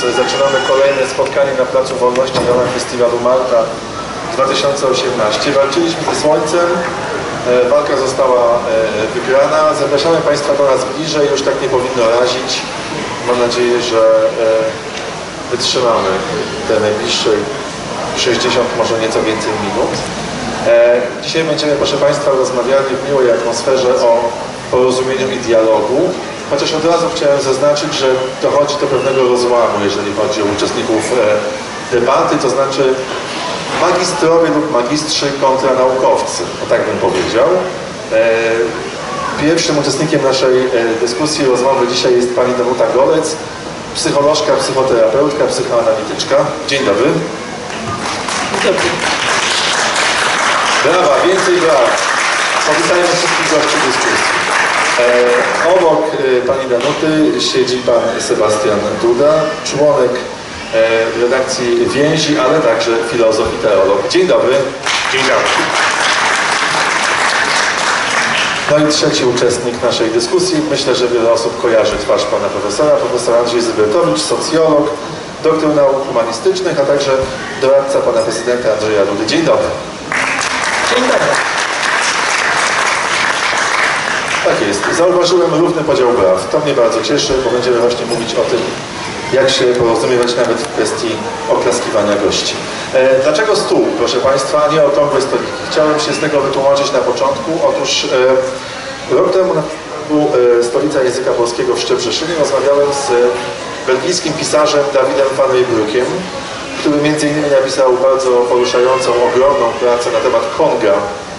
zaczynamy kolejne spotkanie na Placu Wolności w ramach festiwalu Malta 2018. Walczyliśmy ze słońcem, walka została wygrana. Zapraszamy Państwa do nas bliżej, już tak nie powinno razić. Mam nadzieję, że wytrzymamy te najbliższe 60, może nieco więcej minut. Dzisiaj będziemy, proszę Państwa, rozmawiali w miłej atmosferze o porozumieniu i dialogu. Chociaż od razu chciałem zaznaczyć, że dochodzi do pewnego rozłamu, jeżeli chodzi o uczestników debaty, to znaczy magistrowie lub magistrzy kontra naukowcy, o tak bym powiedział. Pierwszym uczestnikiem naszej dyskusji, rozmowy dzisiaj jest pani Danuta Golec, psycholożka, psychoterapeutka, psychoanalityczka. Dzień dobry. Dzień dobry. Brawa, więcej braw. Powitajmy wszystkich gości dyskusji. Obok pani Danuty siedzi pan Sebastian Duda, członek redakcji Więzi, ale także filozof i teolog. Dzień dobry. Dzień dobry. No i trzeci uczestnik naszej dyskusji. Myślę, że wiele osób kojarzy twarz pana profesora. Profesor Andrzej Zybertowicz, socjolog, doktor nauk humanistycznych, a także doradca pana prezydenta Andrzeja Dudy. Dzień dobry. Dzień dobry. Tak jest. Zauważyłem równy podział braw. To mnie bardzo cieszy, bo będziemy właśnie mówić o tym, jak się porozumiewać nawet w kwestii oklaskiwania gości. Dlaczego stół, proszę Państwa, a nie okrągłe stoliki? Chciałem się z tego wytłumaczyć na początku. Otóż rok temu na Stolica Języka Polskiego w Szczebrzeszynie rozmawiałem z belgijskim pisarzem Davidem van Rijbruckiem, który m.in. napisał bardzo poruszającą, ogromną pracę na temat Konga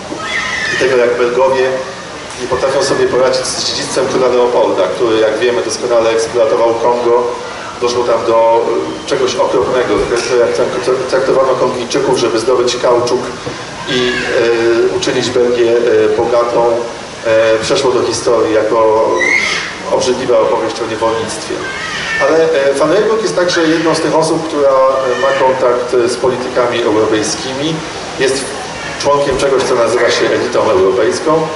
i tego, jak Belgowie nie potrafią sobie poradzić z dziedzictwem króla Leopolda, który, jak wiemy, doskonale eksploatował Kongo. Doszło tam do czegoś okropnego, jak traktowano Kongijczyków, żeby zdobyć kauczuk i uczynić Belgię bogatą. Przeszło do historii jako obrzydliwa opowieść o niewolnictwie. Ale Van Rijbruch jest także jedną z tych osób, która ma kontakt z politykami europejskimi. Jest członkiem czegoś, co nazywa się elitą europejską.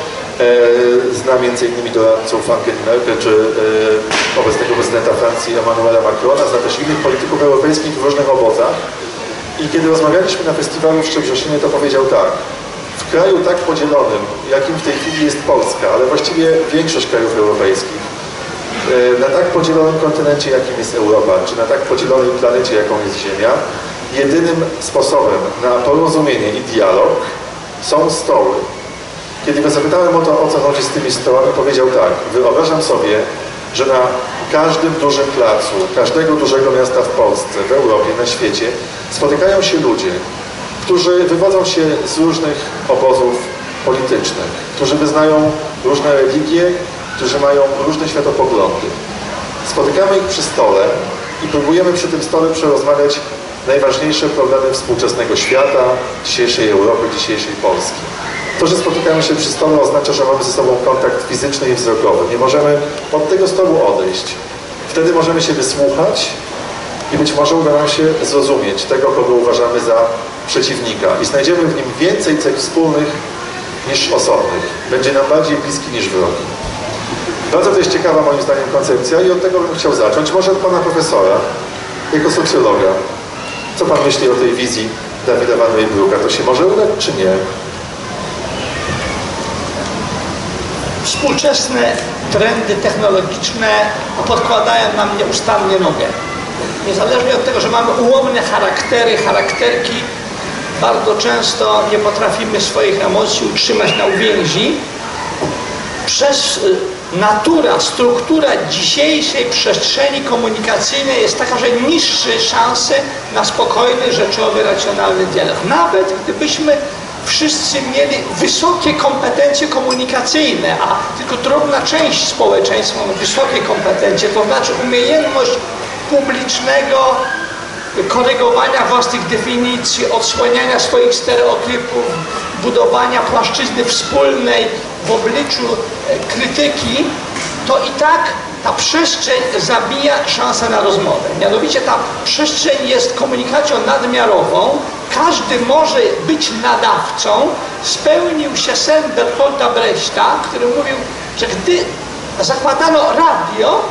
Zna m.in. doradców Angeli Merkel czy obecnego prezydenta Francji Emmanuela Macrona, zna też innych polityków europejskich w różnych obozach. I kiedy rozmawialiśmy na festiwalu w Szczebrzeszynie, to powiedział tak: w kraju tak podzielonym, jakim w tej chwili jest Polska, ale właściwie większość krajów europejskich, na tak podzielonym kontynencie, jakim jest Europa, czy na tak podzielonej planecie, jaką jest Ziemia, jedynym sposobem na porozumienie i dialog są stoły. Kiedy go zapytałem o to, o co chodzi z tymi stołami, powiedział tak: wyobrażam sobie, że na każdym dużym placu, każdego dużego miasta w Polsce, w Europie, na świecie spotykają się ludzie, którzy wywodzą się z różnych obozów politycznych, którzy wyznają różne religie, którzy mają różne światopoglądy. Spotykamy ich przy stole i próbujemy przy tym stole przerozmawiać najważniejsze problemy współczesnego świata, dzisiejszej Europy, dzisiejszej Polski. To, że spotykamy się przy stole, oznacza, że mamy ze sobą kontakt fizyczny i wzrokowy. Nie możemy od tego stołu odejść. Wtedy możemy się wysłuchać i być może uda nam się zrozumieć tego, kogo uważamy za przeciwnika. I znajdziemy w nim więcej cech wspólnych niż osobnych. Będzie nam bardziej bliski niż wrogi. Bardzo to jest ciekawa moim zdaniem koncepcja i od tego bym chciał zacząć. Może od pana profesora, jako socjologa. Co pan myśli o tej wizji Davida van Rijbrucha? To się może udać, czy nie? Współczesne trendy technologiczne podkładają nam nieustannie nogę. Niezależnie od tego, że mamy ułomne charaktery, charakterki, bardzo często nie potrafimy swoich emocji utrzymać na uwięzi. Przez struktura dzisiejszej przestrzeni komunikacyjnej jest taka, że niszczy szanse na spokojny, rzeczowy, racjonalny dialog. Nawet gdybyśmy wszyscy mieli wysokie kompetencje komunikacyjne, a tylko drobna część społeczeństwa ma wysokie kompetencje, to znaczy umiejętność publicznego korygowania własnych definicji, odsłaniania swoich stereotypów, budowania płaszczyzny wspólnej w obliczu krytyki, to i tak ta przestrzeń zabija szansę na rozmowę. Mianowicie ta przestrzeń jest komunikacją nadmiarową, każdy może być nadawcą. Spełnił się sen Bertolda Brechta, który mówił, że gdy zakładano radio,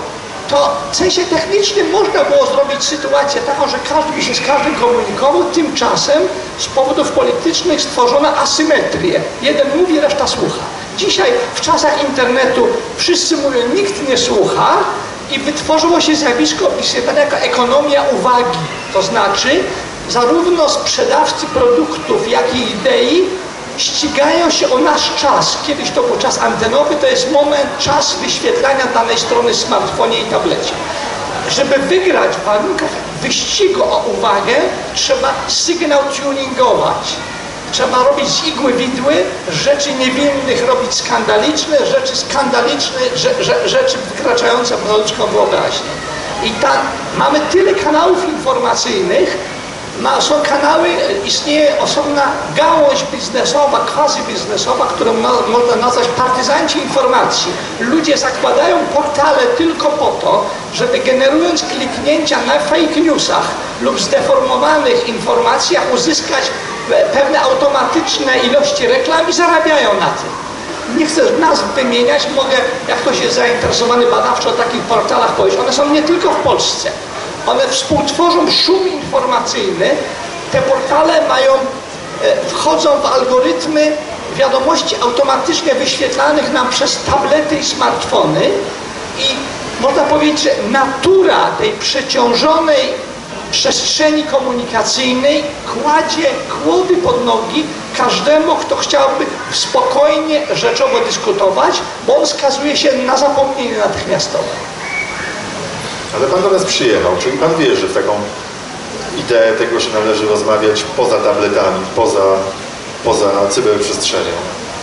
to w sensie technicznym można było zrobić sytuację taką, że każdy by się z każdym komunikował, tymczasem z powodów politycznych stworzono asymetrię. Jeden mówi, reszta słucha. Dzisiaj w czasach internetu wszyscy mówią, nikt nie słucha i wytworzyło się zjawisko opisywane jako ekonomia uwagi. To znaczy zarówno sprzedawcy produktów, jak i idei ścigają się o nasz czas. Kiedyś to był czas antenowy, to jest czas wyświetlania danej strony w smartfonie i tablecie. Żeby wygrać w warunkach wyścigu o uwagę, trzeba sygnał tuningować. Trzeba robić z igły widły, rzeczy niewinnych robić skandaliczne, rzeczy skandaliczne, rzeczy wykraczające poza ludzką wyobraźnię. I tak mamy tyle kanałów informacyjnych, są kanały, istnieje osobna gałąź biznesowa, quasi-biznesowa, którą można nazwać partyzanci informacji. Ludzie zakładają portale tylko po to, żeby generując kliknięcia na fake newsach lub zdeformowanych informacjach uzyskać pewne automatyczne ilości reklam i zarabiają na tym. Nie chcę nazw wymieniać, mogę, jak ktoś jest zainteresowany badawczo o takich portalach powiedzieć. One są nie tylko w Polsce. One współtworzą szum informacyjny. Te portale wchodzą w algorytmy wiadomości automatycznie wyświetlanych nam przez tablety i smartfony i można powiedzieć, że natura tej przeciążonej przestrzeni komunikacyjnej kładzie kłody pod nogi każdemu, kto chciałby spokojnie, rzeczowo dyskutować, bo on skazuje się na zapomnienie natychmiastowe. Ale pan do nas przyjechał, czyli pan wierzy w taką ideę tego, że należy rozmawiać poza tabletami, poza cyberprzestrzenią.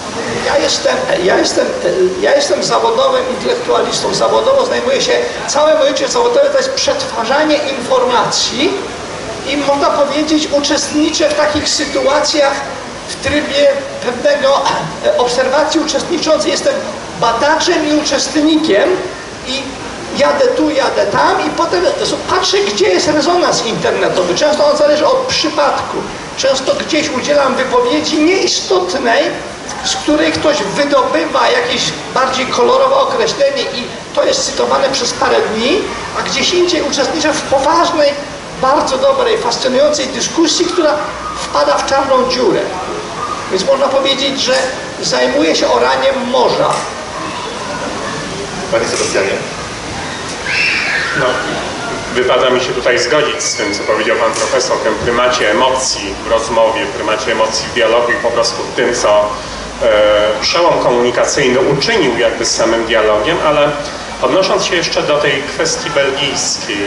Ja jestem zawodowym intelektualistą. Zawodowo zajmuję się, całe moje życie zawodowe to jest przetwarzanie informacji i można powiedzieć uczestniczę w takich sytuacjach w trybie pewnego obserwacji uczestniczącej. Jestem badaczem i uczestnikiem i jadę tu, jadę tam i potem patrzę, gdzie jest rezonans internetowy. Często on zależy od przypadku. Często gdzieś udzielam wypowiedzi nieistotnej, z której ktoś wydobywa jakieś bardziej kolorowe określenie i to jest cytowane przez parę dni, a gdzieś indziej uczestniczę w poważnej, bardzo dobrej, fascynującej dyskusji, która wpada w czarną dziurę. Więc można powiedzieć, że zajmuje się oraniem morza. Panie Sebastianie? No, wypada mi się tutaj zgodzić z tym, co powiedział pan profesor, o tym prymacie emocji w rozmowie, prymacie emocji w dialogu i po prostu tym, co przełom komunikacyjny uczynił jakby z samym dialogiem, ale odnosząc się jeszcze do tej kwestii belgijskiej,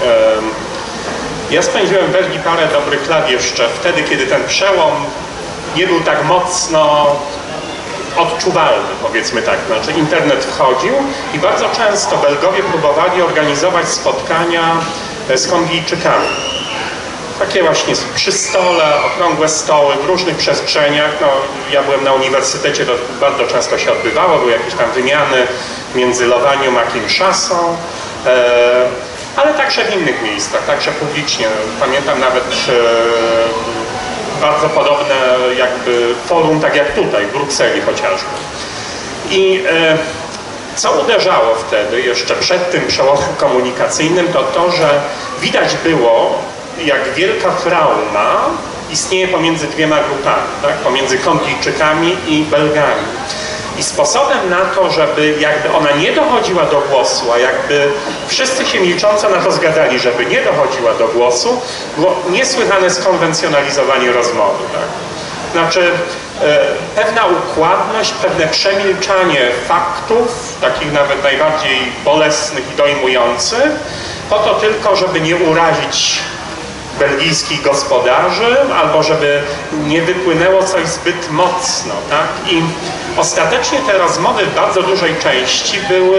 ja spędziłem w Belgii parę dobrych lat jeszcze wtedy, kiedy ten przełom nie był tak mocno odczuwalny, powiedzmy tak. Znaczy internet wchodził i bardzo często Belgowie próbowali organizować spotkania z Kongijczykami. Takie właśnie przy stole, okrągłe stoły, w różnych przestrzeniach. No, ja byłem na uniwersytecie, to bardzo często się odbywało, były jakieś tam wymiany między Lowanią a Kinshasą, ale także w innych miejscach, także publicznie. Pamiętam nawet bardzo podobne jakby forum, tak jak tutaj, w Brukseli chociażby. I co uderzało wtedy, jeszcze przed tym przełomem komunikacyjnym, to to, że widać było, jak wielka trauma istnieje pomiędzy dwiema grupami, tak? Pomiędzy Kongijczykami i Belgami. I sposobem na to, żeby jakby ona nie dochodziła do głosu, a jakby wszyscy się milcząco na to zgadzali, żeby nie dochodziła do głosu, było niesłychane skonwencjonalizowanie rozmowy. Tak? Znaczy pewna układność, pewne przemilczanie faktów, takich nawet najbardziej bolesnych i dojmujących, po to tylko, żeby nie urazić belgijskich gospodarzy, albo żeby nie wypłynęło coś zbyt mocno, tak? I ostatecznie te rozmowy w bardzo dużej części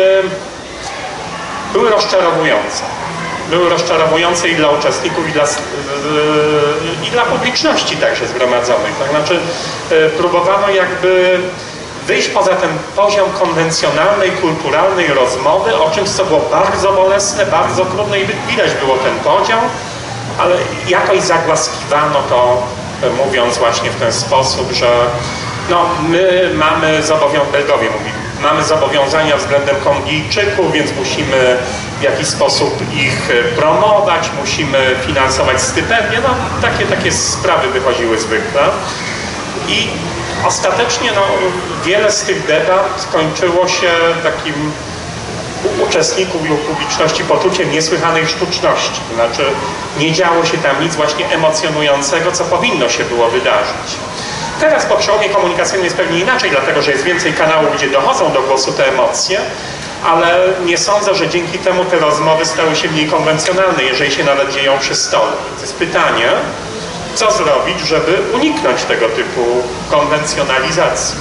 były rozczarowujące. Były rozczarowujące i dla uczestników, i dla publiczności także zgromadzonej. Tak? Znaczy próbowano jakby wyjść poza ten poziom konwencjonalnej, kulturalnej rozmowy, o czymś, co było bardzo bolesne, bardzo trudne i widać było ten podział, ale jakoś zagłaskiwano to, mówiąc właśnie w ten sposób, że no, my mamy zobowiązanie, Belgowie mówili, mamy zobowiązania względem Kongijczyków, więc musimy w jakiś sposób ich promować, musimy finansować stypendia, no takie sprawy wychodziły zwykle. I ostatecznie no, wiele z tych debat skończyło się takim u uczestników lub publiczności poczuciem niesłychanej sztuczności. To znaczy nie działo się tam nic właśnie emocjonującego, co powinno się było wydarzyć. Teraz po przełomie komunikacyjnym jest pewnie inaczej, dlatego że jest więcej kanałów, gdzie dochodzą do głosu te emocje, ale nie sądzę, że dzięki temu te rozmowy stały się mniej konwencjonalne, jeżeli się nawet dzieją przy stole. Więc jest pytanie, co zrobić, żeby uniknąć tego typu konwencjonalizacji.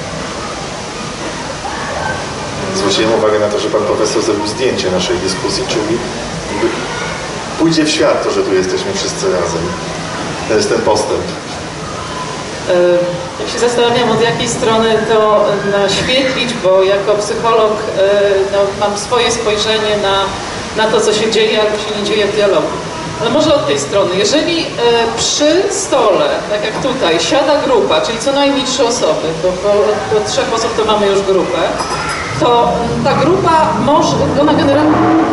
Zwróciłem uwagę na to, że pan profesor zrobił zdjęcie naszej dyskusji, czyli pójdzie w świat to, że tu jesteśmy wszyscy razem. To jest ten postęp. Jak się zastanawiam, od jakiej strony to naświetlić, bo jako psycholog no, mam swoje spojrzenie na to, co się dzieje albo się nie dzieje w dialogu. Ale może od tej strony. Jeżeli przy stole, tak jak tutaj, siada grupa, czyli co najmniej 3 osoby, bo od 3 osób to mamy już grupę, to ta grupa może, ona generalnie,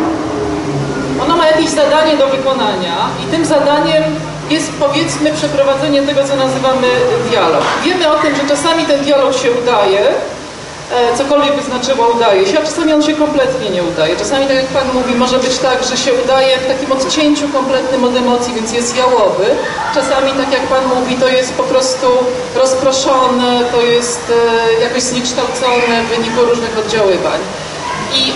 ona ma jakieś zadanie do wykonania i tym zadaniem jest, powiedzmy, przeprowadzenie tego, co nazywamy dialog. Wiemy o tym, że czasami ten dialog się udaje, cokolwiek by znaczyło udaje się, a czasami on się kompletnie nie udaje. Czasami, tak jak Pan mówi, może być tak, że się udaje w takim odcięciu kompletnym od emocji, więc jest jałowy. Czasami, tak jak Pan mówi, to jest po prostu rozproszone, to jest jakoś zniekształcone w wyniku różnych oddziaływań. I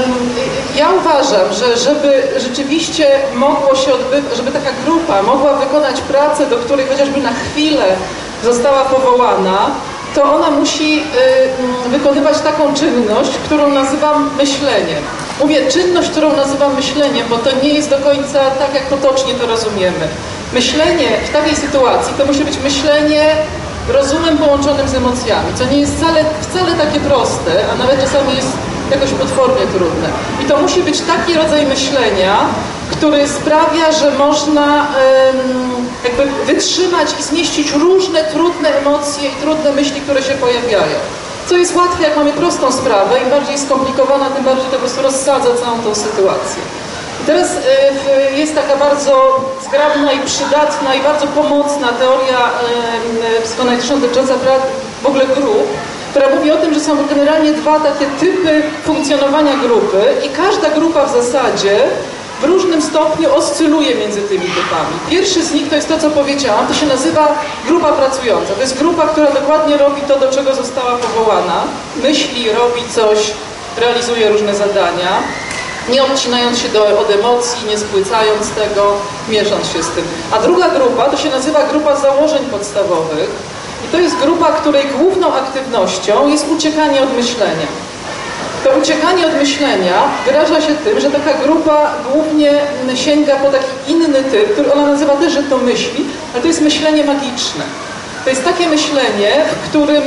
ja uważam, że żeby rzeczywiście mogło się odbywać, żeby taka grupa mogła wykonać pracę, do której chociażby na chwilę została powołana, to ona musi wykonywać taką czynność, którą nazywam myśleniem. Mówię czynność, którą nazywam myśleniem, bo to nie jest do końca tak, jak potocznie to rozumiemy. Myślenie w takiej sytuacji to musi być myślenie rozumem połączonym z emocjami, co nie jest wcale takie proste, a nawet czasami jest jakoś potwornie trudne. I to musi być taki rodzaj myślenia, który sprawia, że można jakby wytrzymać i zmieścić różne trudne emocje i trudne myśli, które się pojawiają. Co jest łatwe, jak mamy prostą sprawę, im bardziej skomplikowana, tym bardziej to po prostu rozsadza całą tą sytuację. I teraz jest taka bardzo zgrabna i przydatna i bardzo pomocna teoria psychoanalityczna dotycząca w ogóle grup, która mówi o tym, że są generalnie 2 takie typy funkcjonowania grupy i każda grupa w zasadzie w różnym stopniu oscyluje między tymi typami. Pierwszy z nich to jest to, co powiedziałam, to się nazywa grupa pracująca. To jest grupa, która dokładnie robi to, do czego została powołana. Myśli, robi coś, realizuje różne zadania, nie odcinając się od emocji, nie spłycając tego, mierząc się z tym. A druga grupa to się nazywa grupa założeń podstawowych. I to jest grupa, której główną aktywnością jest uciekanie od myślenia. To uciekanie od myślenia wyraża się tym, że taka grupa głównie sięga po taki inny typ, który ona nazywa też, że to myśli, ale to jest myślenie magiczne. To jest takie myślenie, w którym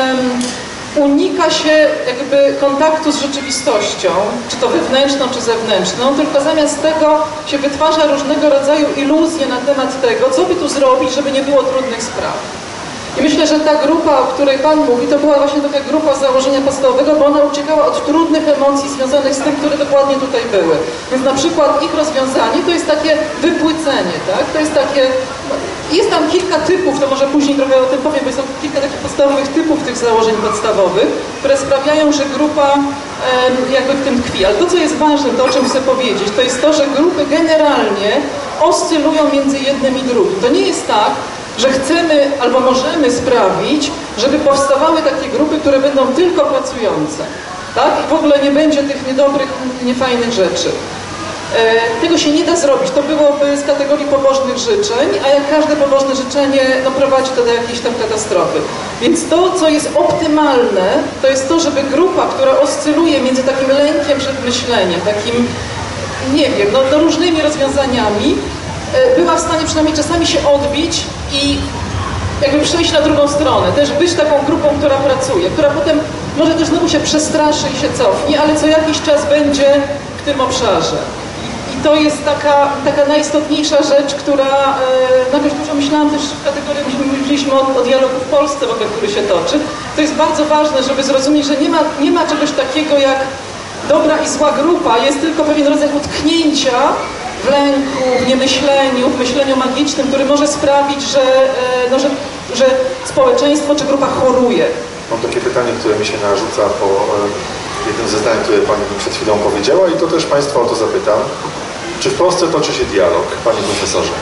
unika się jakby kontaktu z rzeczywistością, czy to wewnętrzną, czy zewnętrzną, tylko zamiast tego się wytwarza różnego rodzaju iluzje na temat tego, co by tu zrobić, żeby nie było trudnych spraw. I myślę, że ta grupa, o której Pan mówi, to była właśnie taka grupa z założenia podstawowego, bo ona uciekała od trudnych emocji związanych z tym, które dokładnie tutaj były. Więc na przykład ich rozwiązanie to jest takie wypłycenie, tak? To jest takie... Jest tam kilka typów, to może później trochę o tym powiem, bo jest tam kilka takich podstawowych typów tych założeń podstawowych, które sprawiają, że grupa jakby w tym tkwi. Ale to, co jest ważne, to o czym chcę powiedzieć, to jest to, że grupy generalnie oscylują między jednym i drugim. To nie jest tak, że chcemy albo możemy sprawić, żeby powstawały takie grupy, które będą tylko pracujące. Tak? I w ogóle nie będzie tych niedobrych, niefajnych rzeczy. Tego się nie da zrobić. To byłoby z kategorii pobożnych życzeń, a jak każde pobożne życzenie no, prowadzi to do jakiejś tam katastrofy. Więc to, co jest optymalne, to jest to, żeby grupa, która oscyluje między takim lękiem przed myśleniem, takim, nie wiem, no różnymi rozwiązaniami, była w stanie przynajmniej czasami się odbić i jakby przejść na drugą stronę, też być taką grupą, która pracuje, która potem może też znowu się przestraszy i się cofnie, ale co jakiś czas będzie w tym obszarze. I to jest taka najistotniejsza rzecz, która jakoś dużo myślałam też w kategorii, myśmy mówiliśmy o dialogu w Polsce, w ogóle, który się toczy. To jest bardzo ważne, żeby zrozumieć, że nie ma czegoś takiego jak dobra i zła grupa, jest tylko pewien rodzaj utknięcia w lęku, w niemyśleniu, w myśleniu magicznym, który może sprawić, że społeczeństwo czy grupa choruje. Mam takie pytanie, które mi się narzuca po jednym ze zdań, które Pani przed chwilą powiedziała i to też Państwa o to zapytam. Czy w Polsce toczy się dialog, Panie Profesorze?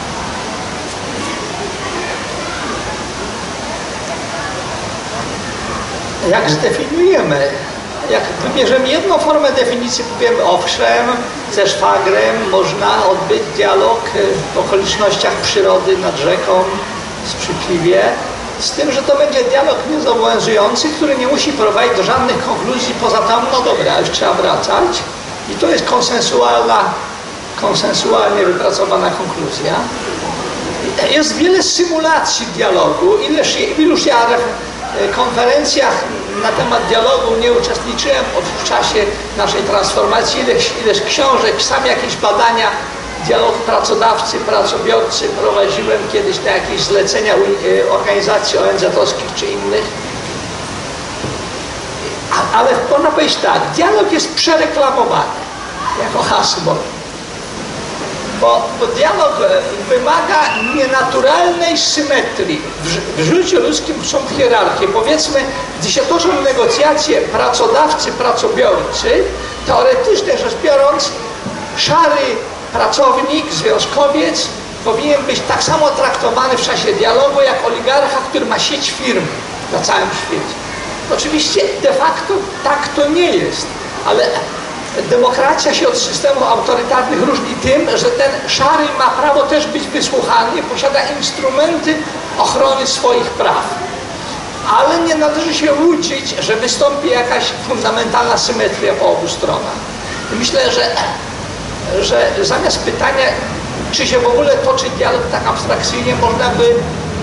Jak zdefiniujemy? Jak wybierzemy jedną formę definicji, powiemy owszem, ze szwagrem można odbyć dialog w okolicznościach przyrody nad rzeką, sprzykliwie, z tym, że to będzie dialog niezobowiązujący, który nie musi prowadzić do żadnych konkluzji poza tam, no dobra, już trzeba wracać. I to jest konsensualnie wypracowana konkluzja. Jest wiele symulacji dialogu, iluż ja w konferencjach na temat dialogu nie uczestniczyłem w czasie naszej transformacji, ileż książek, sam jakieś badania dialogu pracodawcy, pracobiorcy prowadziłem kiedyś na jakieś zlecenia organizacji ONZ-owskich czy innych. Ale można powiedzieć tak, dialog jest przereklamowany jako hasło. Bo dialog wymaga nienaturalnej symetrii. W życiu ludzkim są hierarchie. Powiedzmy, gdy się toczą negocjacje pracodawcy-pracobiorcy, teoretycznie rzecz biorąc, szary pracownik, związkowiec powinien być tak samo traktowany w czasie dialogu jak oligarcha, który ma sieć firm na całym świecie. Oczywiście de facto tak to nie jest, ale demokracja się od systemów autorytarnych różni tym, że ten szary ma prawo też być wysłuchany, posiada instrumenty ochrony swoich praw. Ale nie należy się łudzić, że wystąpi jakaś fundamentalna symetria po obu stronach. I myślę, że zamiast pytania, czy się w ogóle toczy dialog tak abstrakcyjnie, można by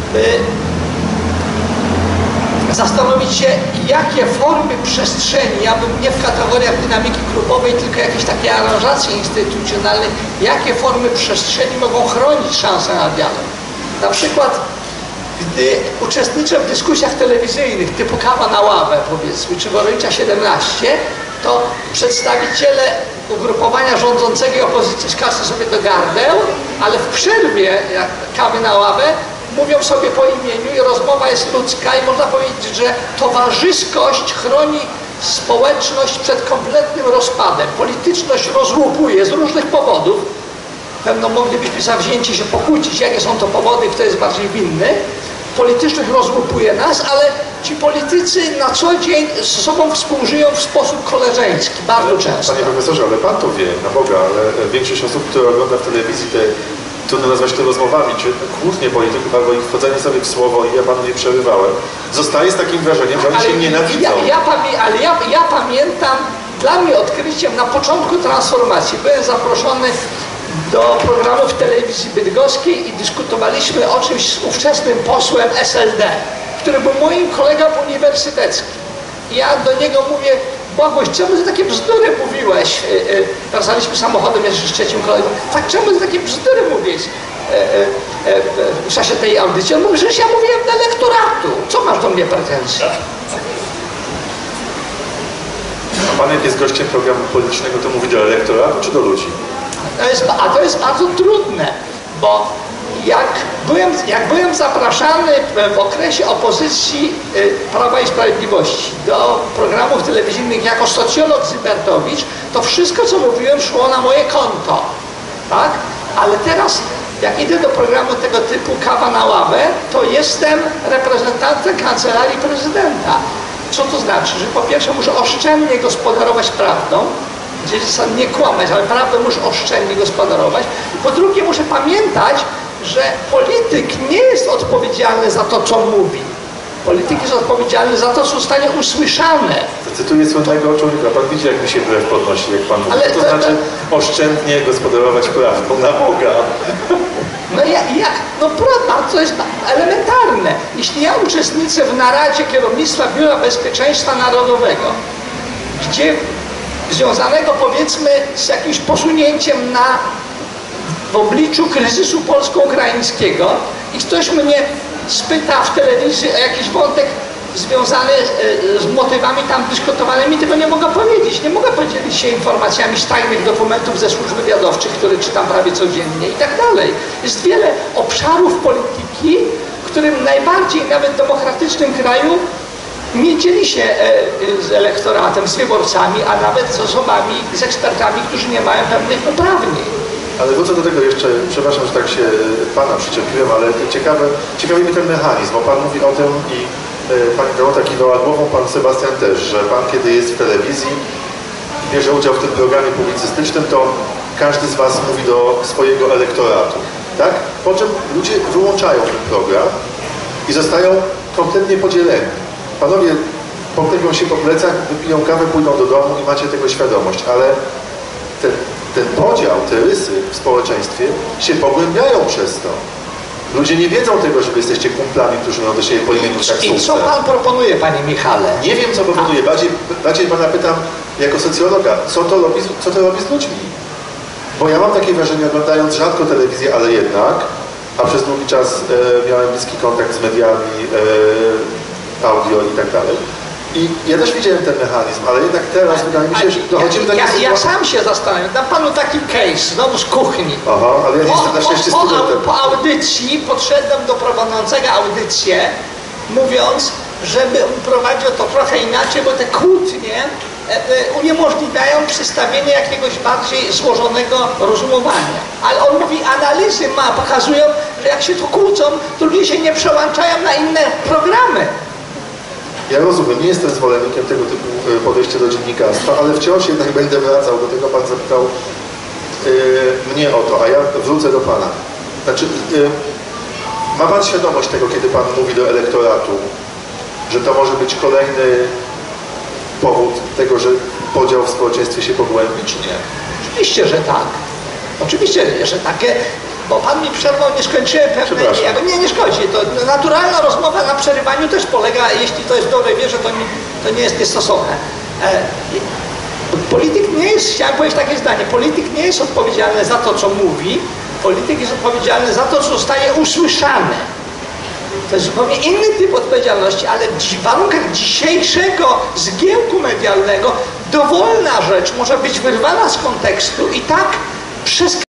zastanowić się, jakie formy przestrzeni, ja bym nie w kategoriach dynamiki grupowej, tylko jakieś takie aranżacje instytucjonalne, jakie formy przestrzeni mogą chronić szansę na dialog. Na przykład, gdy uczestniczę w dyskusjach telewizyjnych typu Kawa na ławę, powiedzmy, czy Worowicza 17, to przedstawiciele ugrupowania rządzącego i opozycji skarżą sobie do gardeł, ale w przerwie Kawy na ławę mówią sobie po imieniu i rozmowa jest ludzka i można powiedzieć, że towarzyskość chroni społeczność przed kompletnym rozpadem. Polityczność rozłupuje z różnych powodów. Pewno moglibyśmy zawzięcie się pokłócić, jakie są to powody, kto jest bardziej winny. Polityczność rozłupuje nas, ale ci politycy na co dzień z sobą współżyją w sposób koleżeński, bardzo często. Panie profesorze, ale Pan to wie, na Boga, ale większość osób, która ogląda w telewizji te, trudno nazwać to rozmowami, czy kłótnie polityków, albo ich wchodzenie sobie w słowo i ja Panu nie przerywałem, zostaje z takim wrażeniem, że oni się nienawidzą. Ja pamiętam, dla mnie odkryciem na początku transformacji byłem zaproszony do programu w telewizji bydgoskiej i dyskutowaliśmy o czymś z ówczesnym posłem SLD, który był moim kolegą uniwersyteckim. I ja do niego mówię: Boguś, czemu ty takie bzdury mówiłeś? Wracaliśmy samochodem jeszcze z trzecim kolegą. Tak, czemu ty takie bzdury mówisz w czasie tej audycji? On mówi, że ja mówiłem do elektoratu. Co masz do mnie pretensje? A Pan jak jest gościem programu politycznego, to mówi do elektoratu czy do ludzi? To jest bardzo trudne, bo jak byłem zapraszany w okresie opozycji Prawa i Sprawiedliwości do programów telewizyjnych jako socjolog Zybertowicz, to wszystko, co mówiłem, szło na moje konto, tak? Ale teraz, jak idę do programu tego typu Kawa na ławę, to jestem reprezentantem Kancelarii Prezydenta. Co to znaczy? Że po pierwsze muszę oszczędnie gospodarować prawdą, gdzieś nie kłamać, ale prawdę muszę oszczędnie gospodarować. Po drugie, muszę pamiętać, że polityk nie jest odpowiedzialny za to, co mówi. Polityk jest odpowiedzialny za to, co zostanie usłyszane. Cytuję słynnego człowieka. Pan widzi, jak mi się brew podnosi, jak Pan mówi. Ale to znaczy oszczędnie gospodarować prawdą, na Boga. No jak? No to jest elementarne. Jeśli ja uczestniczę w naradzie kierownictwa Biura Bezpieczeństwa Narodowego, gdzie związanego powiedzmy z jakimś posunięciem w obliczu kryzysu polsko-ukraińskiego i ktoś mnie spyta w telewizji o jakiś wątek związany z motywami tam dyskutowanymi, tego nie mogę powiedzieć. Nie mogę podzielić się informacjami z tajnych dokumentów ze służb wywiadowczych, które czytam prawie codziennie i tak dalej. Jest wiele obszarów polityki, w którym najbardziej nawet demokratycznym kraju nie dzieli się z elektoratem, z wyborcami, a nawet z osobami, z ekspertami, którzy nie mają pewnych uprawnień. Ale wrócę do tego jeszcze, przepraszam, że tak się Pana przyczepiłem, ale ciekawi mnie ten mechanizm, bo Pan mówi o tym i Pani Dorota kiwała głową, Pan Sebastian też, że Pan kiedy jest w telewizji, bierze udział w tym programie publicystycznym, to każdy z Was mówi do swojego elektoratu, tak? Po czym ludzie wyłączają ten program i zostają kompletnie podzieleni. Panowie poklepią się po plecach, wypiją kawę, pójdą do domu i macie tego świadomość, ale ten podział, te rysy w społeczeństwie się pogłębiają przez to. Ludzie nie wiedzą tego, że wy jesteście kumplami, którzy mówią do siebie po imieniu taksówce. I co Pan proponuje, Panie Michale? Nie wiem, co proponuję. Bardziej Pana pytam jako socjologa, co to robi z ludźmi? Bo ja mam takie wrażenie, oglądając rzadko telewizję, ale jednak, a przez długi czas miałem bliski kontakt z mediami, audio i tak dalej. I ja też widziałem ten mechanizm, ale jednak teraz wydaje mi się, że dochodzimy do takiej sytuacji. Ja sam się zastanawiam, dam Panu taki case, znowu z kuchni. Aha, ale ja nie jestem na szczęście studentem. Po audycji podszedłem do prowadzącego audycję, mówiąc, żeby prowadził to trochę inaczej, bo te kłótnie uniemożliwiają przedstawienie jakiegoś bardziej złożonego rozumowania. Ale on mówi, analizy pokazują, że jak się tu kłócą, to ludzie się nie przełączają na inne programy. Ja rozumiem, nie jestem zwolennikiem tego typu podejścia do dziennikarstwa, ale wciąż jednak będę wracał do tego, Pan zapytał mnie o to, a ja wrócę do Pana. Znaczy, ma Pan świadomość tego, kiedy Pan mówi do elektoratu, że to może być kolejny powód tego, że podział w społeczeństwie się pogłębi, czy nie? Oczywiście, że tak. Oczywiście, że takie, bo Pan mi przerwał, nie skończyłem pewnej... Nie szkodzi. To naturalna rozmowa na przerywaniu też polega, jeśli to jest w dobrej wierze, to nie jest niestosowne. Polityk nie jest, chciałem powiedzieć takie zdanie, polityk nie jest odpowiedzialny za to, co mówi, polityk jest odpowiedzialny za to, co zostaje usłyszane. To jest zupełnie inny typ odpowiedzialności, ale w warunkach dzisiejszego zgiełku medialnego dowolna rzecz może być wyrwana z kontekstu i tak przez